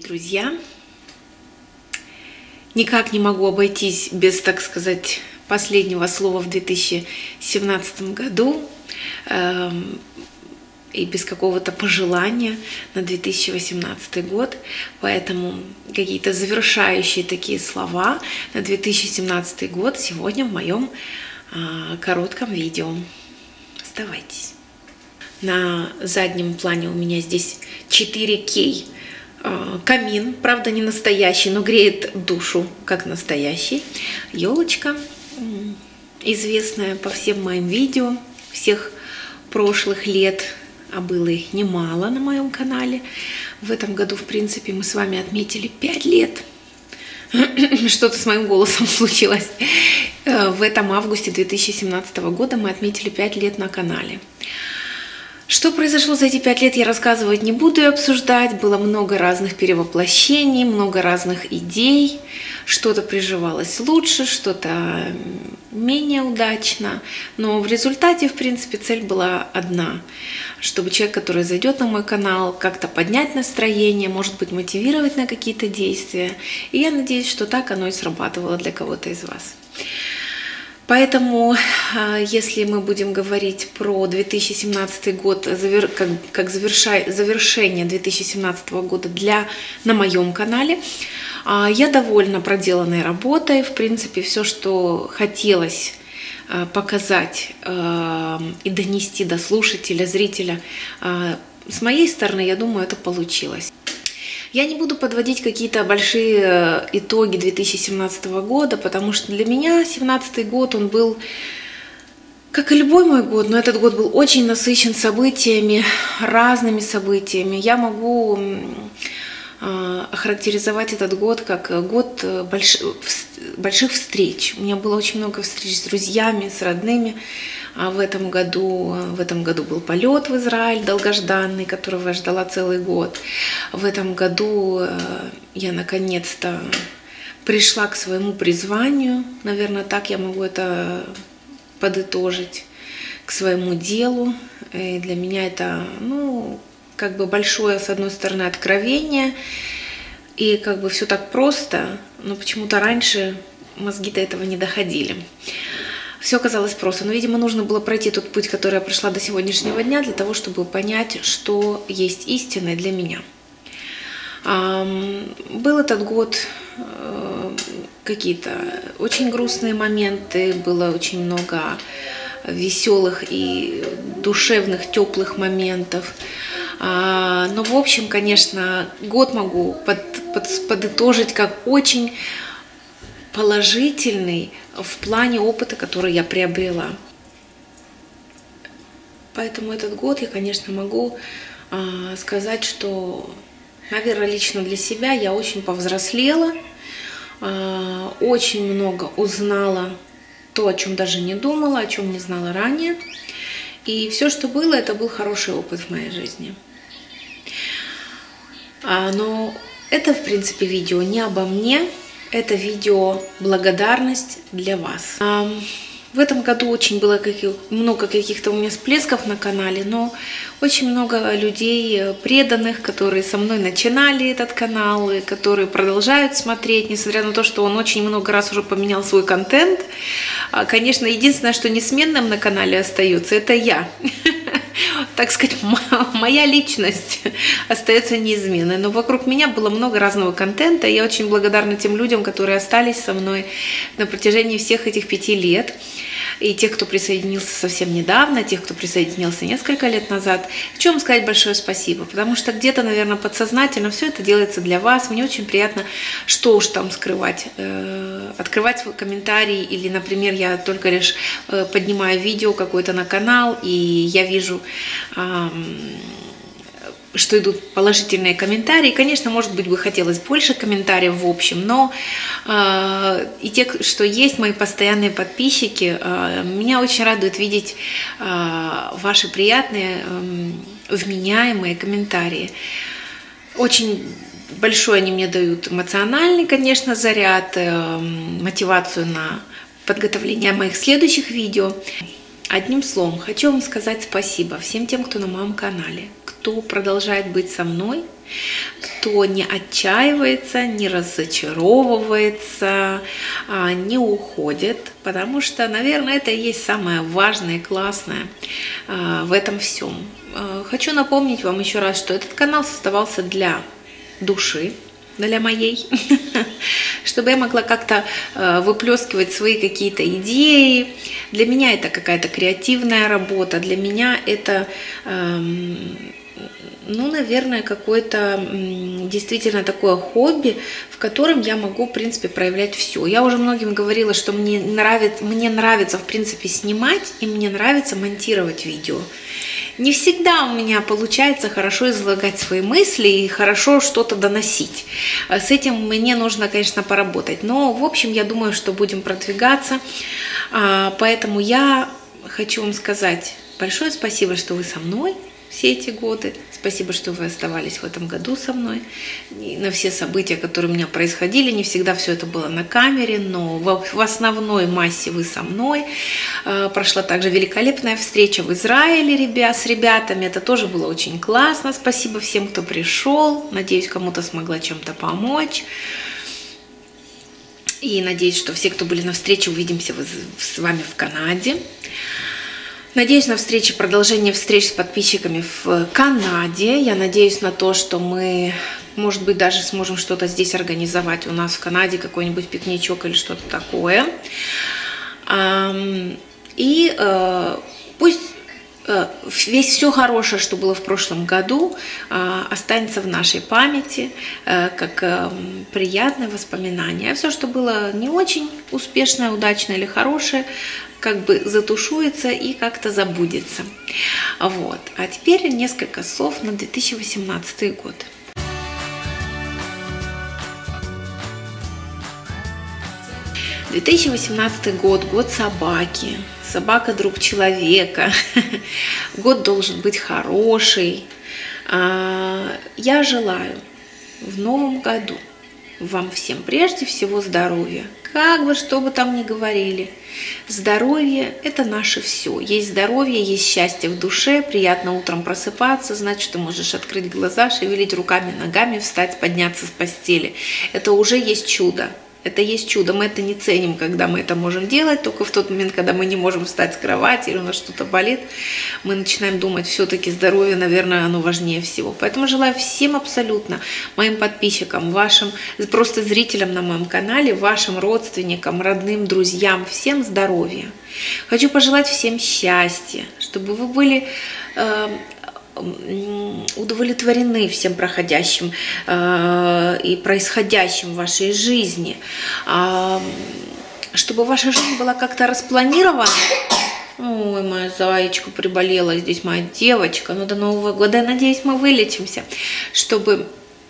Друзья, никак не могу обойтись без, так сказать, последнего слова в 2017 году и без какого-то пожелания на 2018 год. Поэтому какие-то завершающие такие слова на 2017 год сегодня в моем коротком видео. Оставайтесь. На заднем плане у меня здесь 4К. Камин, правда не настоящий, но греет душу как настоящий. Елочка, известная по всем моим видео всех прошлых лет, а было их немало на моем канале. В этом году, в принципе, мы с вами отметили 5 лет. Что-то с моим голосом случилось. В этом августе 2017 года мы отметили 5 лет на канале. Что произошло за эти 5 лет, я рассказывать не буду и обсуждать. Было много разных перевоплощений, много разных идей. Что-то приживалось лучше, что-то менее удачно. Но в результате, в принципе, цель была одна. Чтобы человек, который зайдет на мой канал, как-то поднять настроение, может быть, мотивировать на какие-то действия. И я надеюсь, что так оно и срабатывало для кого-то из вас. Поэтому, если мы будем говорить про 2017 год, как завершение 2017 года на моем канале, я довольна проделанной работой. В принципе, все, что хотелось показать и донести до слушателя, зрителя, с моей стороны, я думаю, это получилось. Я не буду подводить какие-то большие итоги 2017 года, потому что для меня 2017 год, он был, как и любой мой год, но этот год был очень насыщен событиями, разными событиями. Я могу охарактеризовать этот год как год больших встреч. У меня было очень много встреч с друзьями, с родными. В этом году был полет в Израиль долгожданный, которого я ждала целый год. В этом году я наконец-то пришла к своему призванию. Наверное, так я могу это подытожить, к своему делу. И для меня это, как бы большое, с одной стороны, откровение. И как бы все так просто, но почему-то раньше мозги до этого не доходили. Все казалось просто, но, видимо, нужно было пройти тот путь, который я прошла до сегодняшнего дня, для того, чтобы понять, что есть истинное для меня. Был этот год какие-то очень грустные моменты, было очень много веселых и душевных, теплых моментов. Но, в общем, конечно, год могу подытожить как очень положительный в плане опыта, который я приобрела. Поэтому этот год я, конечно, могу сказать, что, наверное, лично для себя я очень повзрослела, очень много узнала то, о чем даже не думала, о чем не знала ранее. И все, что было, это был хороший опыт в моей жизни. Но это, в принципе, видео не обо мне. Это видео благодарность для вас. В этом году очень было много каких-то у меня всплесков на канале, но очень много людей преданных, которые со мной начинали этот канал, и которые продолжают смотреть, несмотря на то, что он очень много раз уже поменял свой контент. Конечно, единственное, что несменным на канале остается, это я. Так сказать, моя личность остается неизменной. Но вокруг меня было много разного контента. И я очень благодарна тем людям, которые остались со мной на протяжении всех этих 5 лет. И тех, кто присоединился совсем недавно, тех, кто присоединился несколько лет назад. Хочу вам сказать большое спасибо, потому что где-то, наверное, подсознательно все это делается для вас. Мне очень приятно, что уж там скрывать, открывать свой комментарий, или, например, я только лишь поднимаю видео какое-то на канал, и я вижу, что идут положительные комментарии. Конечно, может быть, бы хотелось больше комментариев в общем, но и те, что есть, мои постоянные подписчики, меня очень радует видеть ваши приятные, вменяемые комментарии. Очень большой они мне дают эмоциональный, конечно, заряд, мотивацию на подготовление моих следующих видео. Одним словом, хочу вам сказать спасибо всем тем, кто на моем канале, кто продолжает быть со мной, кто не отчаивается, не разочаровывается, не уходит, потому что, наверное, это и есть самое важное и классное в этом всем. Хочу напомнить вам еще раз, что этот канал создавался для души, для моей, чтобы я могла как-то выплескивать свои какие-то идеи. Для меня это какая-то креативная работа, для меня это, ну, наверное, какое-то действительно такое хобби, в котором я могу, в принципе, проявлять все. Я уже многим говорила, что мне нравится, в принципе, снимать, и мне нравится монтировать видео. Не всегда у меня получается хорошо излагать свои мысли и хорошо что-то доносить. С этим мне нужно, конечно, поработать. Но, в общем, я думаю, что будем продвигаться. Поэтому я хочу вам сказать большое спасибо, что вы со мной все эти годы. Спасибо, что вы оставались в этом году со мной. И на все события, которые у меня происходили, не всегда все это было на камере, но в основной массе вы со мной. Прошла также великолепная встреча в Израиле с ребятами. Это тоже было очень классно. Спасибо всем, кто пришел. Надеюсь, кому-то смогла чем-то помочь. И надеюсь, что все, кто были на встрече, увидимся с вами в Канаде. Надеюсь на встречи, продолжение встреч с подписчиками в Канаде. Я надеюсь на то, что мы, может быть, даже сможем что-то здесь организовать у нас в Канаде, какой-нибудь пикничок или что-то такое. И пусть все хорошее, что было в прошлом году, останется в нашей памяти, как приятное воспоминание. А все, что было не очень успешное, удачное или хорошее, как бы затушуется и как-то забудется. Вот. А теперь несколько слов на 2018 год. — 2018 год, год собаки. Собака – друг человека. Год должен быть хороший. Я желаю в новом году вам всем прежде всего здоровья. Как бы, что бы там ни говорили, здоровье – это наше все. Есть здоровье, есть счастье в душе, приятно утром просыпаться, значит, ты можешь открыть глаза, шевелить руками, ногами, встать, подняться с постели. Это уже есть чудо. Это есть чудо. Мы это не ценим, когда мы это можем делать, только в тот момент, когда мы не можем встать с кровати или у нас что-то болит, мы начинаем думать, все-таки здоровье, наверное, оно важнее всего. Поэтому желаю всем абсолютно, моим подписчикам, вашим, просто зрителям на моем канале, вашим родственникам, родным, друзьям, всем здоровья. Хочу пожелать всем счастья, чтобы вы были удовлетворены всем проходящим и происходящим в вашей жизни, чтобы ваша жизнь была как-то распланирована. Ой, моя зайчка приболела, здесь моя девочка. Ну, до Нового года, я надеюсь, мы вылечимся, чтобы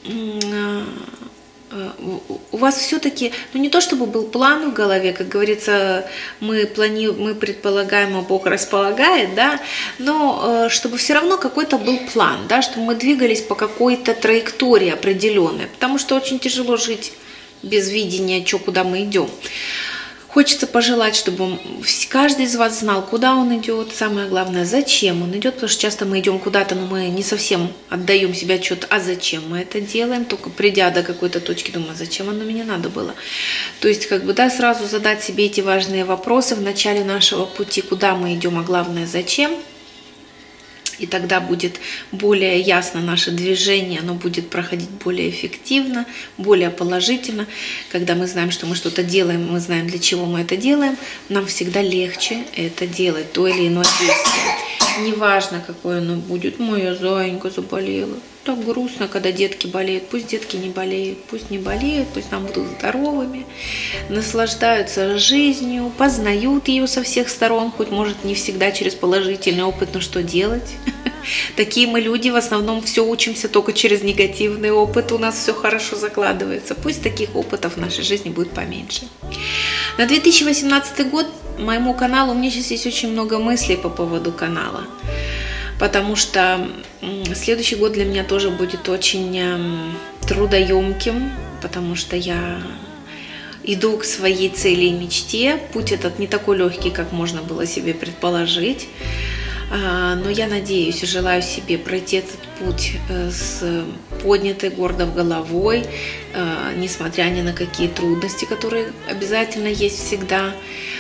у вас все-таки, ну не то чтобы был план в голове, как говорится, мы предполагаем, а Бог располагает, да, но чтобы все равно какой-то был план, да, чтобы мы двигались по какой-то траектории определенной, потому что очень тяжело жить без видения, куда мы идем. Хочется пожелать, чтобы каждый из вас знал, куда он идет, самое главное, зачем он идет, потому что часто мы идем куда-то, но мы не совсем отдаем себе отчет, а зачем мы это делаем, только придя до какой-то точки, думаю, зачем оно мне надо было. То есть, как бы, да, сразу задать себе эти важные вопросы в начале нашего пути, куда мы идем, а главное, зачем. И тогда будет более ясно наше движение, оно будет проходить более эффективно, более положительно. Когда мы знаем, что мы что-то делаем, мы знаем, для чего мы это делаем, нам всегда легче это делать, то или иное действие. Неважно, какое оно будет. Моя зайка заболела. Так грустно, когда детки болеют. Пусть детки не болеют, пусть не болеют, пусть там будут здоровыми, наслаждаются жизнью, познают ее со всех сторон, хоть, может, не всегда через положительный опыт, но что делать? Такие мы люди, в основном все учимся только через негативный опыт, у нас все хорошо закладывается. Пусть таких опытов в нашей жизни будет поменьше. На 2018 год моему каналу, у меня сейчас есть очень много мыслей по поводу канала, потому что следующий год для меня тоже будет очень трудоемким, потому что я иду к своей цели и мечте. Путь этот не такой легкий, как можно было себе предположить. но я надеюсь и желаю себе пройти этот путь с поднятой, гордой головой, несмотря ни на какие трудности, которые обязательно есть всегда.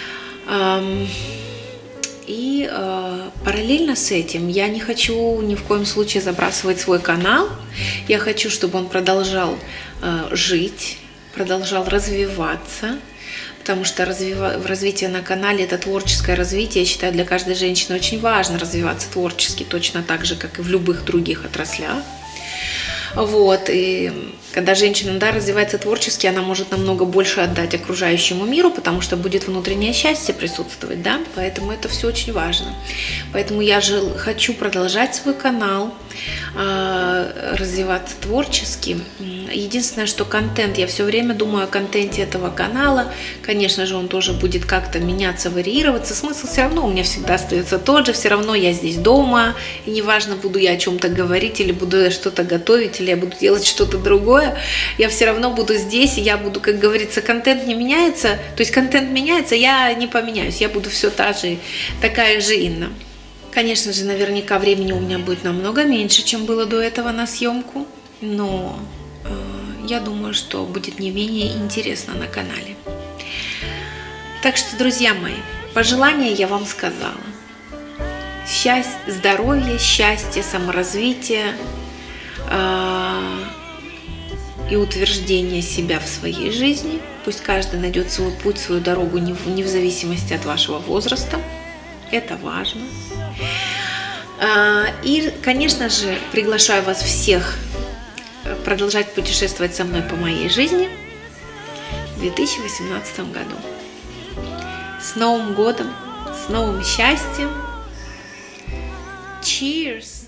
И параллельно с этим я не хочу ни в коем случае забрасывать свой канал. Я хочу, чтобы он продолжал жить, продолжал развиваться, потому что развитие на канале – это творческое развитие. Я считаю, для каждой женщины очень важно развиваться творчески, точно так же, как и в любых других отраслях. Вот, и когда женщина, да, развивается творчески, она может намного больше отдать окружающему миру, потому что будет внутреннее счастье присутствовать, да, поэтому это все очень важно. Поэтому я же хочу продолжать свой канал, развиваться творчески. Единственное, что контент, я все время думаю о контенте этого канала, конечно же, он тоже будет как-то меняться, варьироваться, смысл все равно у меня всегда остается тот же, все равно я здесь дома, и неважно, буду я о чем-то говорить, или буду я что-то готовить, или я буду делать что-то другое, я все равно буду здесь, и я буду, как говорится, контент не меняется, то есть контент меняется, я не поменяюсь, я буду все такая же Инна. Конечно же, наверняка времени у меня будет намного меньше, чем было до этого на съемку, но я думаю, что будет не менее интересно на канале. Так что, друзья мои, пожелания я вам сказала. Здоровья, счастья, саморазвития и утверждения себя в своей жизни. Пусть каждый найдет свой путь, свою дорогу, не в зависимости от вашего возраста. Это важно. И, конечно же, приглашаю вас всех продолжать путешествовать со мной по моей жизни в 2018 году. С Новым годом, с новым счастьем! Cheers!